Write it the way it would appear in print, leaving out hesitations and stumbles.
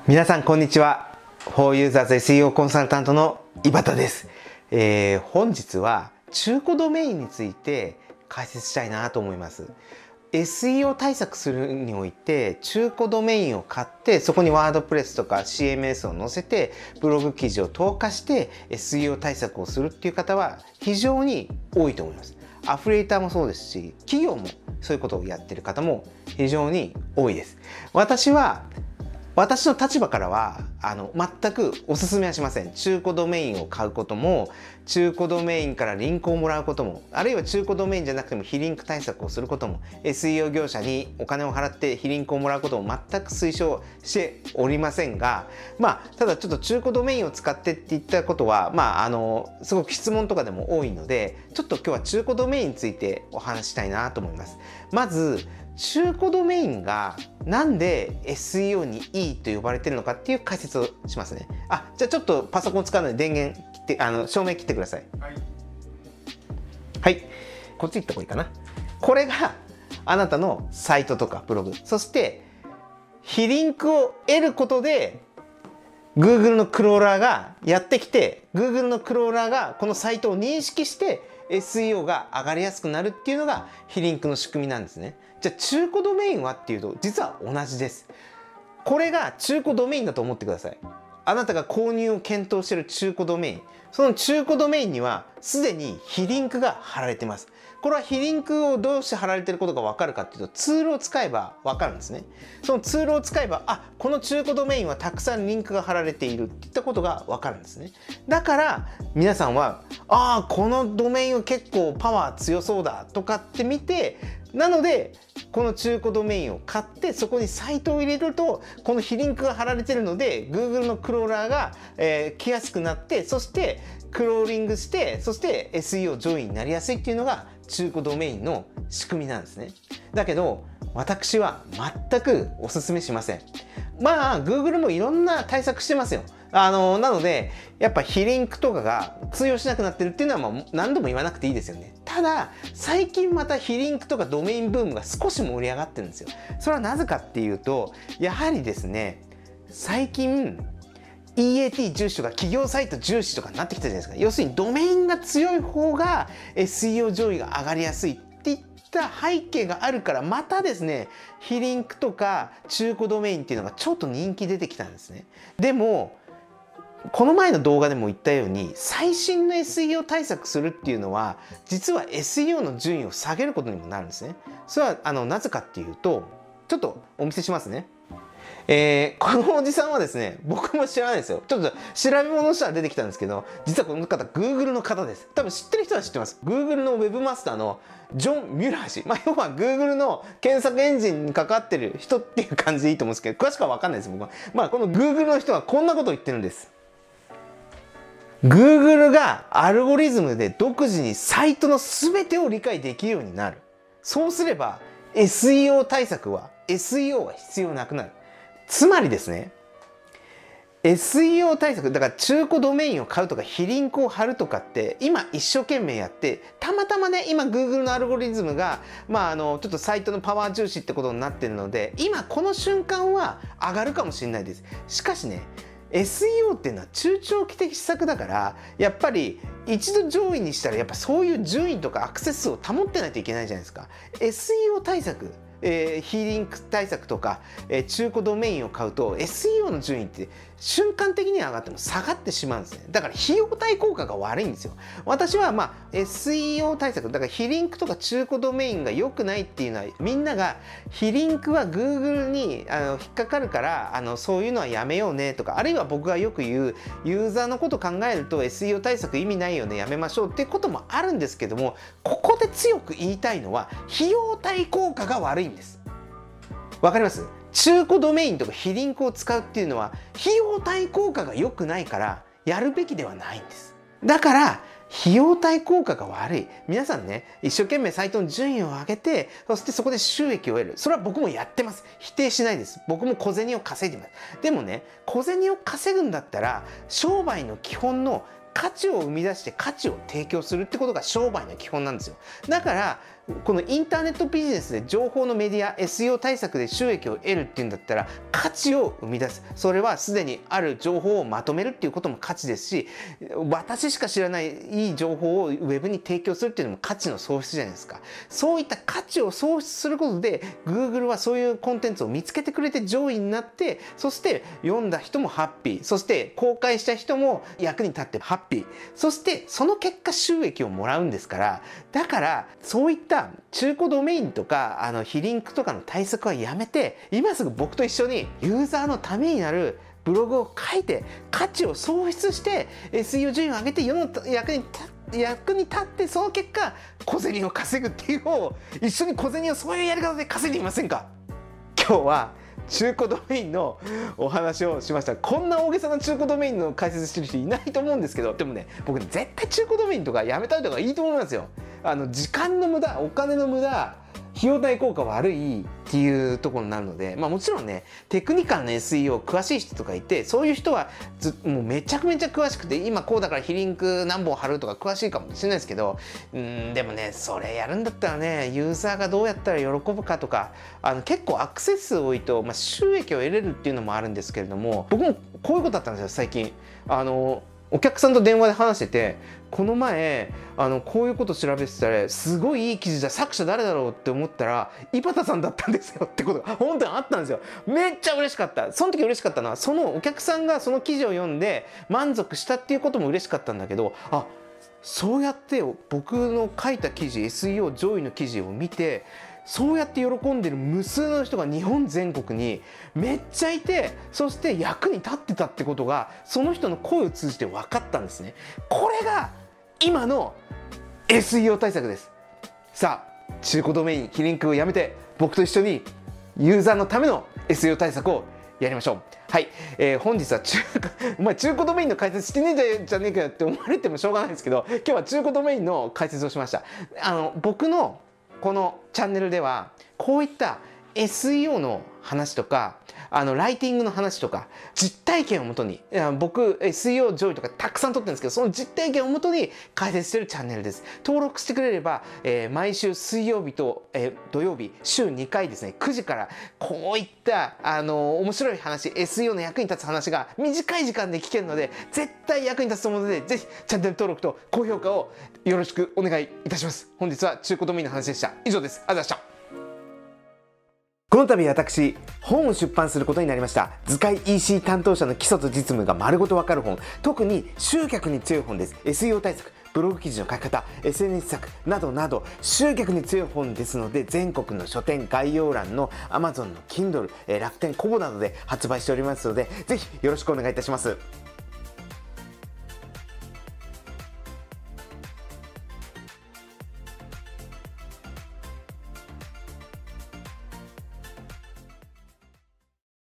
皆さんこんにちは。4 Users SEO コンサルタントの井端です。本日は中古ドメインについて解説したいなと思います。SEO 対策するにおいて中古ドメインを買ってそこにワードプレスとか CMS を載せてブログ記事を投下して SEO 対策をするっていう方は非常に多いと思います。アフリエイターもそうですし、企業もそういうことをやってる方も非常に多いです。私の立場からは全くお勧めはしません。中古ドメインを買うことも、中古ドメインからリンクをもらうことも、あるいは中古ドメインじゃなくても非リンク対策をすることも、 SEO 業者にお金を払って非リンクをもらうことも全く推奨しておりませんが、ただちょっと中古ドメインを使ってって言ったことはすごく質問とかでも多いので、ちょっと今日は中古ドメインについてお話ししたいなと思います。まず中古ドメインがなんで SEO にいいと呼ばれてるのかっていう解説をしますね。じゃあちょっとパソコン使うので電源切って照明切ってください。はい、こっち行った方がいいかな。これがあなたのサイトとかブログ、そして非リンクを得ることで Google のクローラーがやってきて、 Google のクローラーがこのサイトを認識してSEO が上がりやすくなるっていうのが非リンクの仕組みなんですね。じゃあ中古ドメインはっていうと実は同じです。これが中古ドメインだと思ってください。あなたが購入を検討している中古ドメイン、その中古ドメインにはすでに非リンクが貼られてます。これは非リンクをどうして貼られていることが分かるかっていうと、ツールを使えば分かるんですね。そのツールを使えばこの中古ドメインはたくさんリンクが貼られているっていったことが分かるんですね。だから皆さんはこのドメインは結構パワー強そうだとかって見て、なのでこの中古ドメインを買ってそこにサイトを入れるとこの非リンクが貼られているので Google のクローラーが、来やすくなって、そしてクローリングして、そして SEO 上位になりやすいっていうのが中古ドメインの仕組みなんですね。だけど私は全くお勧めしません。Google もいろんな対策してますよ。なのでやっぱ非リンクとかが通用しなくなってるっていうのは何度も言わなくていいですよね。ただ最近また非リンクとかドメインブームが少し盛り上がってるんですよ。それはなぜかっていうと、やはりですね、最近 EAT 重視とか企業サイト重視とかになってきたじゃないですか。要するにドメインが強い方が SEO 上位が上がりやすいっていった背景があるから、またですね非リンクとか中古ドメインっていうのがちょっと人気出てきたんですね。でもこの前の動画でも言ったように、最新の SEO 対策するっていうのは実は SEO の順位を下げることにもなるんですね。それはなぜかっていうと、ちょっとお見せしますね。このおじさんはですね、僕も知らないですよ。ちょっと調べ物したら出てきたんですけど、実はこの方 Google の方です。多分知ってる人は知ってます。 Google のウェブマスターのジョン・ミュラー氏、要は Google の検索エンジンに関わってる人っていう感じでいいと思うんですけど、詳しくは分かんないです僕は。この Google の人はこんなことを言ってるんです。Google がアルゴリズムで独自にサイトの全てを理解できるようになる。そうすれば SEO 対策は SEO は必要なくなる。つまりですね、 SEO 対策だから中古ドメインを買うとか非リンクを貼るとかって今一生懸命やって、たまたまね今 Google のアルゴリズムがちょっとサイトのパワー重視ってことになってるので、今この瞬間は上がるかもしれないです。しかしね、SEO っていうのは中長期的施策だから、やっぱり一度上位にしたらやっぱそういう順位とかアクセス数を保ってないといけないじゃないですか。 SEO 対策、非リンク対策とか、中古ドメインを買うと SEO の順位って瞬間的には上がっても下がってしまうんですね。だから費用対効果が悪いんですよ。私はSEO 対策だから非リンクとか中古ドメインが良くないっていうのは、みんなが非リンクは Google に引っかかるからそういうのはやめようねとか、あるいは僕がよく言うユーザーのこと考えると SEO 対策意味ないよね、やめましょうっていうこともあるんですけども、ここで強く言いたいのは費用対効果が悪いんです。わかります？中古ドメインとか非リンクを使うっていうのは費用対効果が良くないからやるべきではないんです。だから費用対効果が悪い。皆さんね、一生懸命サイトの順位を上げて、そしてそこで収益を得る。それは僕もやってます。否定しないです。僕も小銭を稼いでます。でもね、小銭を稼ぐんだったら商売の基本の価値を生み出して価値を提供するってことが商売の基本なんですよ。だからこのインターネットビジネスで情報のメディア SEO 対策で収益を得るっていうんだったら価値を生み出す、それはすでにある情報をまとめるっていうことも価値ですし、私しか知らないいい情報をウェブに提供するっていうのも価値の創出じゃないですか。そういった価値を創出することで Google はそういうコンテンツを見つけてくれて上位になって、そして読んだ人もハッピー、そして公開した人も役に立ってハッピー、そしてその結果収益をもらうんですから、だからそういった中古ドメインとか非リンクとかの対策はやめて、今すぐ僕と一緒にユーザーのためになるブログを書いて価値を創出して SEO 順位を上げて世の役に立って、その結果小銭を稼ぐっていうのを一緒に小銭をそういうやり方で稼いでみませんか。今日は中古ドメインのお話をしました。こんな大げさな中古ドメインの解説してる人いないと思うんですけど、でもね、僕絶対中古ドメインとかやめたいとかいいと思いますよ。時間の無駄、お金の無駄、費用対効果悪いっていうところになるので、もちろんね、テクニカルな SEO 詳しい人とかいて、そういう人はもうめちゃくちゃ詳しくて、今こうだから非リンク何本貼るとか詳しいかもしれないですけど、でもね、それやるんだったらね、ユーザーがどうやったら喜ぶかとか、結構アクセス数多いと、収益を得れるっていうのもあるんですけれども、僕もこういうことだったんですよ、最近。お客さんと電話で話してて、この前こういうこと調べてたらすごいいい記事だ、作者誰だろうって思ったら井端さんだったんですよってことが本当にあったんですよ。めっちゃ嬉しかった。その時嬉しかったのは、そのお客さんがその記事を読んで満足したっていうことも嬉しかったんだけど、そうやって僕の書いた記事 SEO 上位の記事を見て、そうやって喜んでる無数の人が日本全国にめっちゃいて、そして役に立ってたってことがその人の声を通じて分かったんですね。これが今の SEO 対策です。さあ、中古ドメイン非リンクをやめて僕と一緒にユーザーのための SEO 対策をやりましょう。はい、本日はお前中古ドメインの解説してねえじゃねえかよって思われてもしょうがないですけど、今日は中古ドメインの解説をしました。僕のこのチャンネルではこういった SEO の話とかライティングの話とか実体験をもとに、僕 SEO 上位とかたくさん撮ってるんですけど、その実体験をもとに解説しているチャンネルです。登録してくれれば、毎週水曜日と、土曜日週2回ですね、9時からこういった面白い話、 SEO の役に立つ話が短い時間で聞けるので、絶対役に立つと思うので、ぜひチャンネル登録と高評価をよろしくお願いいたします。本日は中古ドメインの話でした。以上です。ありがとうございました。この度私、本を出版することになりました。図解 EC 担当者の基礎と実務が丸ごとわかる本、特に集客に強い本です。 SEO 対策、ブログ記事の書き方、 SNS 策などなど集客に強い本ですので、全国の書店概要欄の Amazon の Kindle、楽天コボなどで発売しておりますので、ぜひよろしくお願いいたします。